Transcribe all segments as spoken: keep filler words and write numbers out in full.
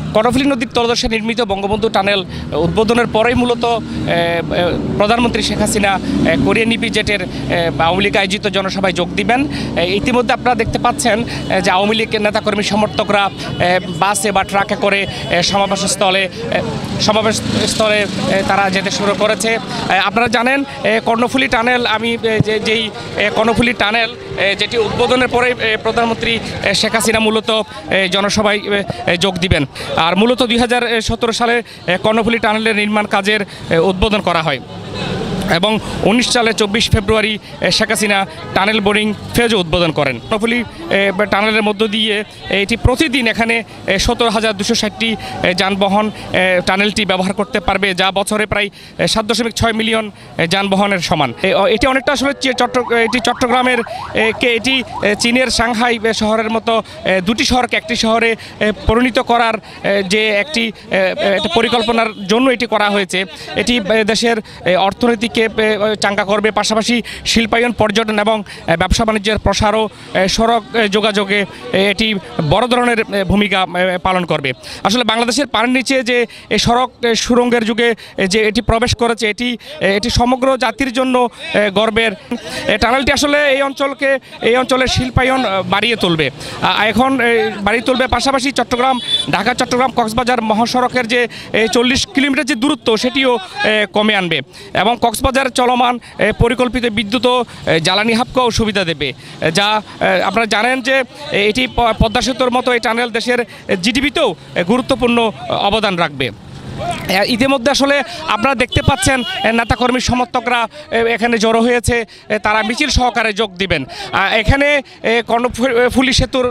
কর্ণফুলী নদীর তলদেশে নির্মিত বঙ্গবন্ধু টানেল উদ্বোধনের পরেই মূলত প্রধানমন্ত্রী শেখ হাসিনা কোরিয়ান ইপিজেটের আওয়ামী লীগ আয়োজিত জনসভায় যোগ দিবেন। ইতিমধ্যে আপনারা দেখতে পাচ্ছেন যে আওয়ামী লীগের নেতাকর্মী সমর্থকরা বাসে বা ট্রাকে করে সমাবেশস্থলে সমাবেশস্থলে তারা যেতে শুরু করেছে। আপনারা জানেন কর্ণফুলী টানেল আমি যে যেই কর্ণফুলী টানেল যেটি উদ্বোধনের পরে প্রধানমন্ত্রী শেখ হাসিনা মূলত জনসভায় যোগ দিবেন। আর মূলত দুই হাজার সতেরো সালে কর্ণফুলী টানেলের নির্মাণ কাজের উদ্বোধন করা হয় এবং উনিশ সালে চব্বিশ ফেব্রুয়ারি শেখ হাসিনা টানেল বোরিং ফেজও উদ্বোধন করেন। কর্ণফুলী টানেলের মধ্য দিয়ে এটি প্রতিদিন এখানে সতেরো হাজার দুশো ষাটটি যানবাহন টানেলটি ব্যবহার করতে পারবে, যা বছরে প্রায় সাত দশমিক ছয় মিলিয়ন যানবাহনের সমান। এটি অনেকটা আসলে চট্ট এটি চট্টগ্রামের কে এটি চীনের সাংহাই শহরের মতো দুটি শহরকে একটি শহরে পরিণত করার যে একটি পরিকল্পনার জন্য এটি করা হয়েছে। এটি দেশের অর্থনৈতিক চাঙ্গা করবে, পাশাপাশি শিল্পায়ন, পর্যটন এবং ব্যবসা বাণিজ্যের প্রসারও সড়ক যোগাযোগে এটি বড় ধরনের ভূমিকা পালন করবে। আসলে বাংলাদেশের পানির নিচে যে এই সড়ক সুড়ঙ্গের যুগে যে এটি প্রবেশ করেছে, এটি এটি সমগ্র জাতির জন্য গর্বের। টানেলটি আসলে এই অঞ্চলকে এই অঞ্চলের শিল্পায়ন বাড়িয়ে তুলবে এখন বাড়িয়ে তুলবে পাশাপাশি চট্টগ্রাম ঢাকা চট্টগ্রাম কক্সবাজার মহাসড়কের যে চল্লিশ কিলোমিটার যে দূরত্ব সেটিও কমে আনবে এবং কক্সবাজার চলমান পরিকল্পিত বিদ্যুৎ ও জ্বালানি হাবকেও সুবিধা দেবে, যা আপনারা জানেন যে এটি পদ্মা সেতুর মতো এই টানেল দেশের জিডিপিতেও গুরুত্বপূর্ণ অবদান রাখবে। ইতিমধ্যে আসলে আপনারা দেখতে পাচ্ছেন নেতাকর্মী সমর্থকরা এখানে জড়ো হয়েছে, তারা মিছিল সহকারে যোগ দিবেন। এখানে কর্ণফুলী সেতুর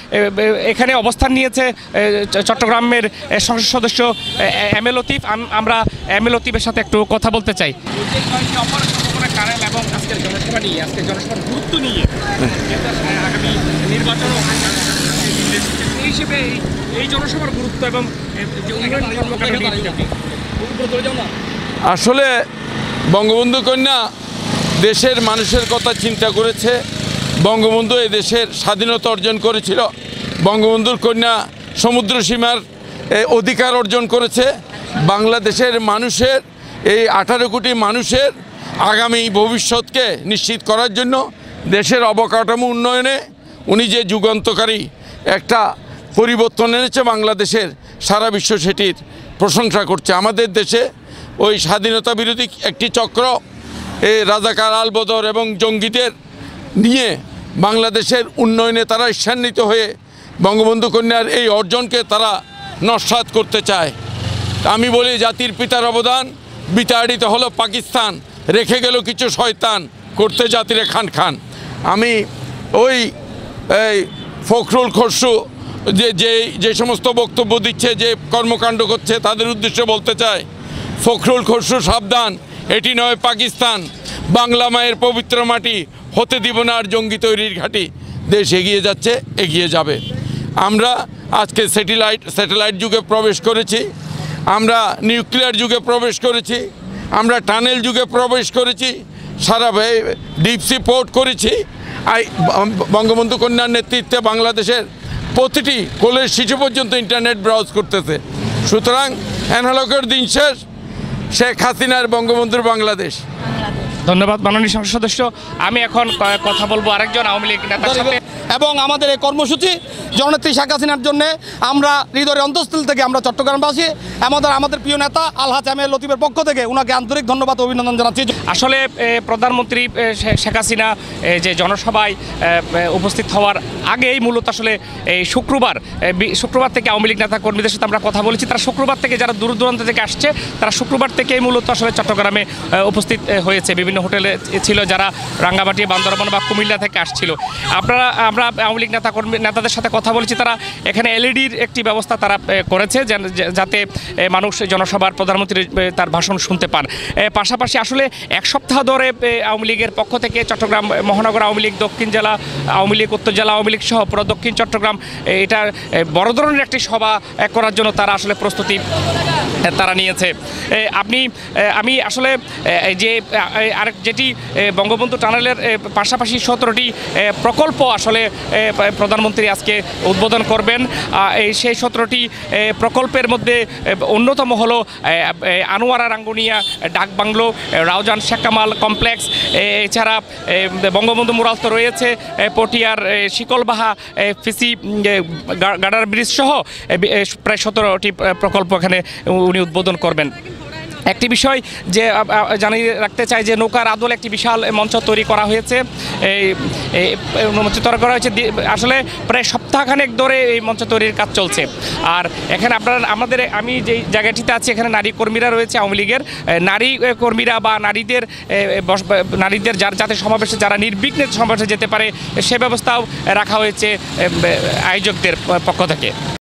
এখানে অবস্থান নিয়েছে চট্টগ্রামের সংসদ সদস্য এম এ লতিফ। আমরা এম এ লতিফের সাথে একটু কথা বলতে চাই এবং আজকের জনসভা নিয়ে আজকের জনসভার গুরুত্ব নিয়ে আগামী নির্বাচন হিসেবে এই জনসভার গুরুত্ব এবং আসলে বঙ্গবন্ধু কন্যা দেশের মানুষের কথা চিন্তা করেছে। বঙ্গবন্ধু এই দেশের স্বাধীনতা অর্জন করেছিল। বঙ্গবন্ধুর কন্যা সমুদ্র সীমার অধিকার অর্জন করেছে। বাংলাদেশের মানুষের এই আঠারো কোটি মানুষের আগামী ভবিষ্যৎকে নিশ্চিত করার জন্য দেশের অবকাঠামো উন্নয়নে উনি যে যুগান্তকারী একটা পরিবর্তন এনেছে বাংলাদেশের, সারা বিশ্ব সেটির প্রশংসা করছে। আমাদের দেশে ওই স্বাধীনতা বিরোধী একটি চক্র এই রাজাকার আলবদর এবং জঙ্গিদের নিয়ে বাংলাদেশের উন্নয়নে তারা ঈর্ষান্বিত হয়ে বঙ্গবন্ধু কন্যার এই অর্জনকে তারা নস্যাৎ করতে চায়। আমি বলি জাতির পিতার অবদান বিতাড়িত হলো পাকিস্তান, রেখে গেল কিছু শয়তান করতে জাতিরে খান খান। আমি ওই এই ফখরুল খসরু যে যে যে সমস্ত বক্তব্য দিচ্ছে, যে কর্মকাণ্ড করছে, তাদের উদ্দেশ্যে বলতে চাই, ফখরুল খসরু সাবধান, এটি নয় পাকিস্তান, বাংলা মায়ের পবিত্র মাটি, হতে দিব না আর জঙ্গি তৈরির ঘাঁটি। দেশ এগিয়ে যাচ্ছে, এগিয়ে যাবে। আমরা আজকে স্যাটেলাইট স্যাটেলাইট যুগে প্রবেশ করেছি, আমরা নিউক্লিয়ার যুগে প্রবেশ করেছি, আমরা টানেল যুগে প্রবেশ করেছি, সারা ডিপ সি পোর্ট করেছি। বঙ্গবন্ধু কন্যার নেতৃত্বে বাংলাদেশের প্রতিটি কোলের শিশু পর্যন্ত ইন্টারনেট ব্রাউজ করতেছে। সুতরাং অ্যানালগের দিন শেষ, শেখ হাসিনার বঙ্গবন্ধুর বাংলাদেশ। ধন্যবাদ মাননীয় সংসদ সদস্য। আমি এখন কথা বলবো আরেকজন আওয়ামী লীগ নেতার সাথে। এবং আমাদের এই কর্মসূচি জননেত্রী শেখ হাসিনার জন্য আমরা হৃদয়ের অন্তঃস্থল থেকে আমরা চট্টগ্রামবাসী আমাদের আমাদের প্রিয় নেতা আলহাজ এম এ লতিফের পক্ষ থেকে ওনাকে আন্তরিক ধন্যবাদ ও অভিনন্দন জানাচ্ছি। আসলে প্রধানমন্ত্রী শেখ হাসিনা যে জনসভায় উপস্থিত হওয়ার আগেই মূলত আসলে এই শুক্রবার শুক্রবার থেকে আওয়ামী লীগ নেতা কর্মীদের সাথে আমরা কথা বলেছি। তারা শুক্রবার থেকে যারা দূর দূরান্ত থেকে আসছে, তারা শুক্রবার থেকেই মূলত আসলে চট্টগ্রামে উপস্থিত হয়েছে। বিভিন্ন হোটেলে ছিল যারা রাঙ্গামাটি, বান্দরবান বা কুমিল্লা থেকে আসছিল। আপনারা আমরা আওয়ামী লীগ নেতা কর্মী নেতাদের সাথে কথা বলেছি, তারা এখানে এলইডির একটি ব্যবস্থা তারা করেছে যাতে মানুষ জনসভার প্রধানমন্ত্রী তার ভাষণ শুনতে পান। পাশাপাশি আসলে এক সপ্তাহ ধরে আওয়ামী লীগের পক্ষ থেকে চট্টগ্রাম মহানগর আওয়ামী লীগ, দক্ষিণ জেলা আওয়ামী লীগ, উত্তর জেলা আওয়ামী লীগ সহ পুরো দক্ষিণ চট্টগ্রাম এটার বড় ধরনের একটি সভা করার জন্য তারা আসলে প্রস্তুতি তারা নিয়েছে। আপনি আমি আসলে যে আরেক যেটি বঙ্গবন্ধু টানেলের পাশাপাশি সতেরোটি প্রকল্প আসলে বলে এ, প্রধানমন্ত্রী আজকে উদ্বোধন করবেন। আহ, এই সেই সতেরোটি প্রকল্পের মধ্যে এ, অন্যতম হলো এ, এ, আনোয়ারা রাঙ্গুনিয়া ডাকবাংলো, এ, রাউজান শেখ কামাল কমপ্লেক্স, এ, এছাড়া এ, বঙ্গবন্ধু মুরাল তো রয়েছে, এ, পটিয়ার এ, শিকলবাহা এ, ফিসি উম, এ, গা- গার্ডার ব্রিজ সহ এ, বি- এ, প্রায় সতেরোটি প্রকল্প এখানে উনি উদ্বোধন করবেন। একটি বিষয় যে আ, আ, জানিয়ে রাখতে চাই যে নৌকার আদল একটি বিশাল মঞ্চ তৈরি করা হয়েছে। এই এই মঞ্চ তৈরি করা হয়েছে দি- আসলে প্রায় সপ্তাহখানেক ধরে এই মঞ্চ তৈরির কাজ চলছে। আর এখানে আপনারা আমাদের আমি যে জায়গাটিতে আছি এখানে নারী কর্মীরা রয়েছে আওয়ামী লীগের, এ, নারী এ, কর্মীরা বা নারীদের এ, বস- নারীদের যার যাতে সমাবেশে যারা নির্বিঘ্নে সমাবেশে যেতে পারে সে ব্যবস্থাও রাখা হয়েছে এ, আয়োজকদের পক্ষ থেকে।